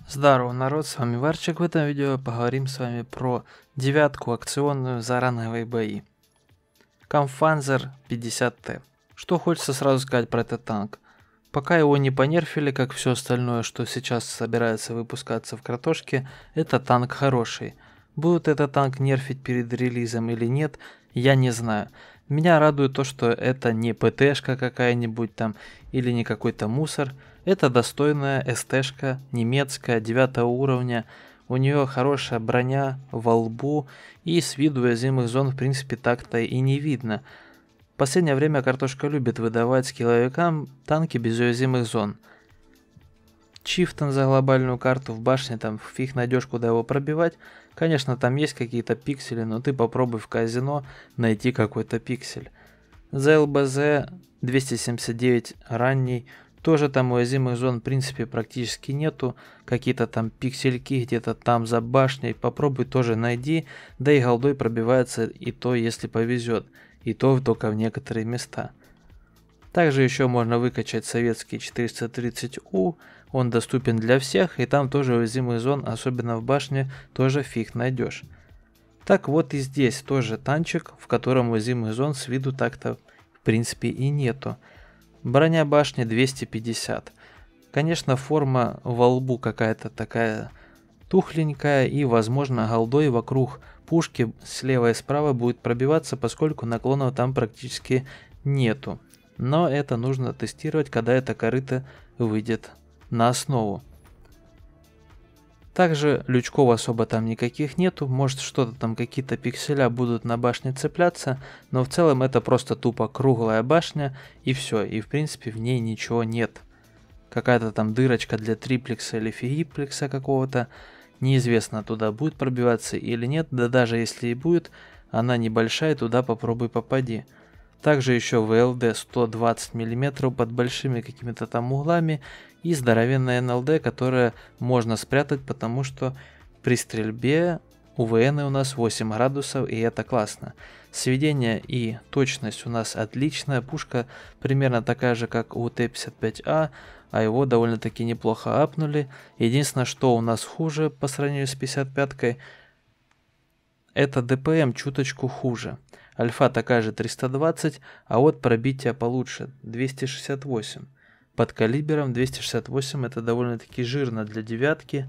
Здорово, народ, с вами Варчик. В этом видео поговорим с вами про девятку акционную за ранговые бои. Kampfpanzer 50T. Что хочется сразу сказать про этот танк. Пока его не понерфили, как все остальное, что сейчас собирается выпускаться в картошке, это танк хороший. Будут этот танк нерфить перед релизом или нет, я не знаю. Меня радует то, что это не ПТшка какая-нибудь там или не какой-то мусор. Это достойная СТшка, немецкая, 9 уровня. У нее хорошая броня во лбу, и с виду уязвимых зон в принципе так-то и не видно. В последнее время картошка любит выдавать скилловикам танки без уязвимых зон. Чифтон за глобальную карту в башне, там фиг найдешь, куда его пробивать. Конечно, там есть какие-то пиксели, но ты попробуй в казино найти какой-то пиксель. За ЛБЗ 279 ранний, тоже там уязвимых зон в принципе практически нету. Какие-то там пиксельки где-то там за башней, попробуй тоже найди. Да и голдой пробивается и то, если повезет. И то только в некоторые места. Также еще можно выкачать советский 430У, он доступен для всех, и там тоже уязвимых зон, особенно в башне, тоже фиг найдешь. Так вот и здесь тоже танчик, в котором уязвимых зон с виду так-то в принципе и нету. Броня башни 250. Конечно, форма во лбу какая-то такая тухленькая, и возможно голдой вокруг пушки слева и справа будет пробиваться, поскольку наклонов там практически нету. Но это нужно тестировать, когда эта корыто выйдет на основу. Также лючков особо там никаких нету, может что-то там, какие-то пикселя будут на башне цепляться, но в целом это просто тупо круглая башня и все, и в принципе в ней ничего нет. Какая-то там дырочка для триплекса или фигиплекса какого-то, неизвестно, туда будет пробиваться или нет, да даже если и будет, она небольшая, туда попробуй попади. Также еще ВЛД 120 мм под большими какими-то там углами и здоровенная НЛД, которая можно спрятать, потому что при стрельбе УВН у нас 8 градусов, и это классно. Сведение и точность у нас отличная, пушка примерно такая же, как у Т-55А, а его довольно-таки неплохо апнули. Единственное, что у нас хуже по сравнению с 55-кой, это ДПМ чуточку хуже. Альфа такая же 320, а вот пробитие получше 268. Под калибром 268 это довольно-таки жирно для девятки.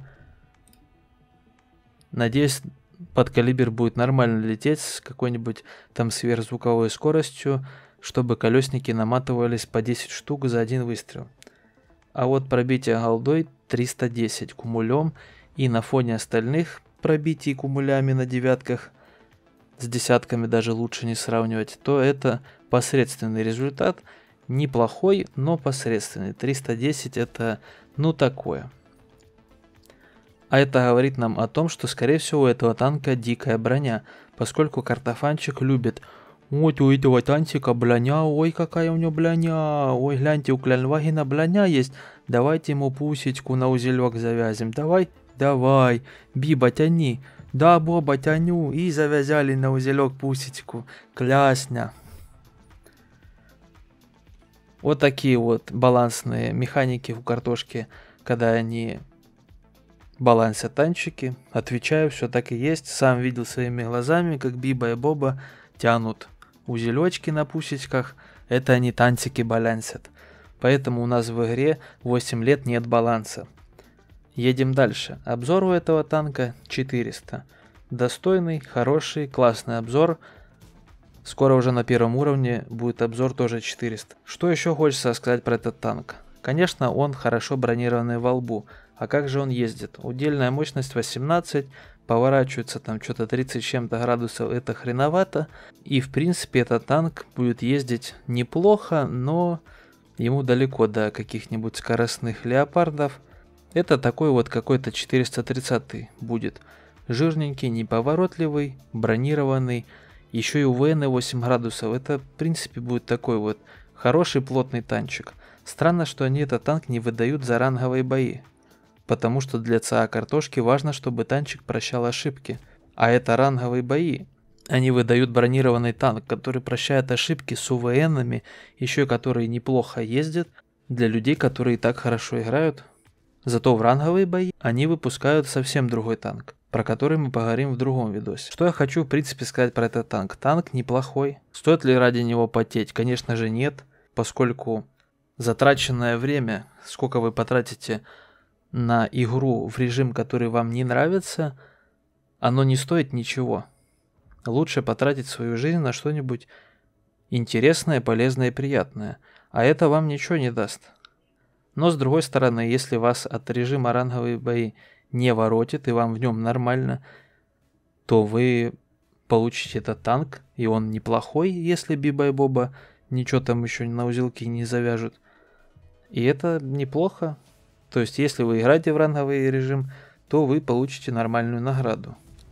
Надеюсь, под калибр будет нормально лететь с какой-нибудь там сверхзвуковой скоростью, чтобы колесники наматывались по 10 штук за один выстрел. А вот пробитие голдой 310 кумулем, и на фоне остальных пробитий кумулями на девятках, с десятками даже лучше не сравнивать, то это посредственный результат, неплохой, но посредственный. 310 это ну такое. А это говорит нам о том, что скорее всего у этого танка дикая броня, поскольку картофанчик любит: вот у этого танчика броня, ой какая у него броня, ой гляньте, у Клянвагена броня есть, давайте ему пусечку на узелок завязим, давай, Биба тяни. Да, Боба, тяню, и завязали на узелок пусечку. Клясня. Вот такие вот балансные механики у картошки, когда они балансят танчики. Отвечаю, все так и есть. Сам видел своими глазами, как Биба и Боба тянут узелочки на пусечках. Это они танчики балансят. Поэтому у нас в игре 8 лет нет баланса. Едем дальше. Обзор у этого танка 400. Достойный, хороший, классный обзор. Скоро уже на первом уровне будет обзор тоже 400. Что еще хочется сказать про этот танк? Конечно, он хорошо бронированный во лбу. А как же он ездит? Удельная мощность 18, поворачивается там что-то 30 с чем-то градусов, это хреновато. И в принципе этот танк будет ездить неплохо, но ему далеко до каких-нибудь скоростных леопардов. Это такой вот какой-то 430 будет. Жирненький, неповоротливый, бронированный. Еще и УВН 8 градусов. Это в принципе будет такой вот хороший плотный танчик. Странно, что они этот танк не выдают за ранговые бои. Потому что для ЦА картошки важно, чтобы танчик прощал ошибки. А это ранговые бои. Они выдают бронированный танк, который прощает ошибки с УВНами, еще и которые неплохо ездят. Для людей, которые и так хорошо играют. Зато в ранговые бои они выпускают совсем другой танк, про который мы поговорим в другом видосе. Что я хочу в принципе сказать про этот танк. Танк неплохой. Стоит ли ради него потеть? Конечно же нет, поскольку затраченное время, сколько вы потратите на игру в режим, который вам не нравится, оно не стоит ничего. Лучше потратить свою жизнь на что-нибудь интересное, полезное и приятное. А это вам ничего не даст. Но с другой стороны, если вас от режима ранговые бои не воротит и вам в нем нормально, то вы получите этот танк, и он неплохой, если Биба и Боба ничего там еще на узелки не завяжут. И это неплохо. То есть, если вы играете в ранговый режим, то вы получите нормальную награду.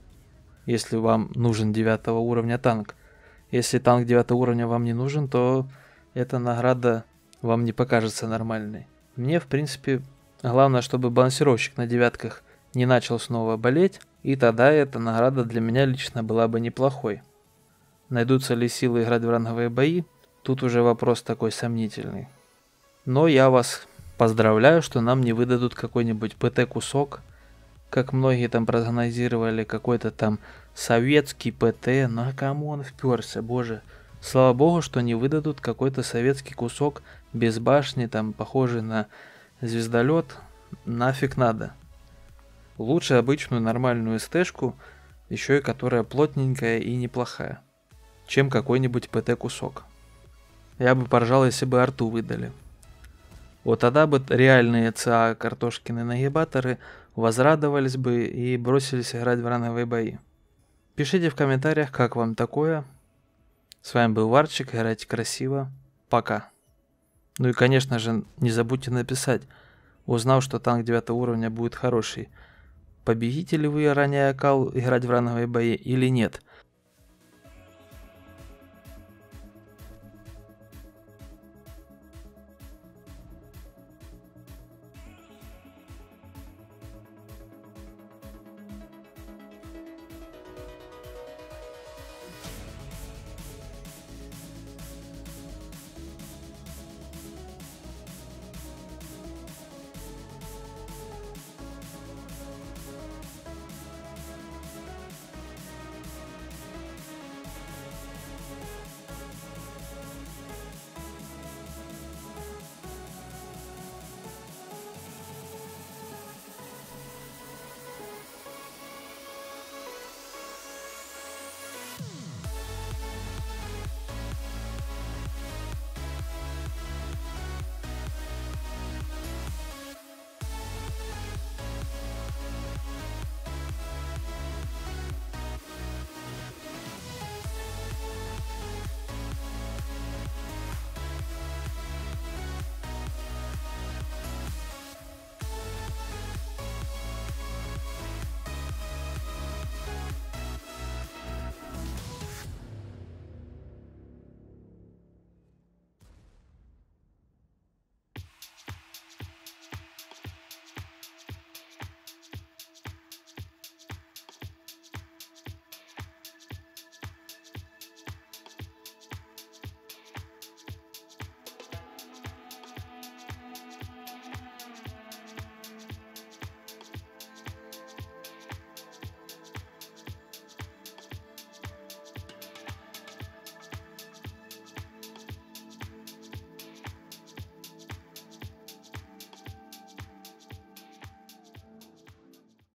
Если вам нужен 9 уровня танк. Если танк 9 уровня вам не нужен, то эта награда вам не покажется нормальной. Мне, в принципе, главное, чтобы балансировщик на девятках не начал снова болеть, и тогда эта награда для меня лично была бы неплохой. Найдутся ли силы играть в ранговые бои, тут уже вопрос такой сомнительный. Но я вас поздравляю, что нам не выдадут какой-нибудь ПТ-кусок, как многие там прогнозировали, какой-то там советский ПТ, ну а кому он вперся, боже. Слава богу, что не выдадут какой-то советский кусок без башни, там похожий на звездолет, нафиг надо. Лучше обычную нормальную СТ-шку, еще и которая плотненькая и неплохая, чем какой-нибудь ПТ-кусок. Я бы поржал, если бы арту выдали. Вот тогда бы реальные ЦА Картошкины нагибаторы возрадовались бы и бросились играть в ранговые бои. Пишите в комментариях, как вам такое. С вами был Варчик, играйте красиво. Пока. Ну и конечно же, не забудьте написать, узнав, что танк 9 уровня будет хороший. Победите ли вы, роняя кал, играть в ранговые бои или нет?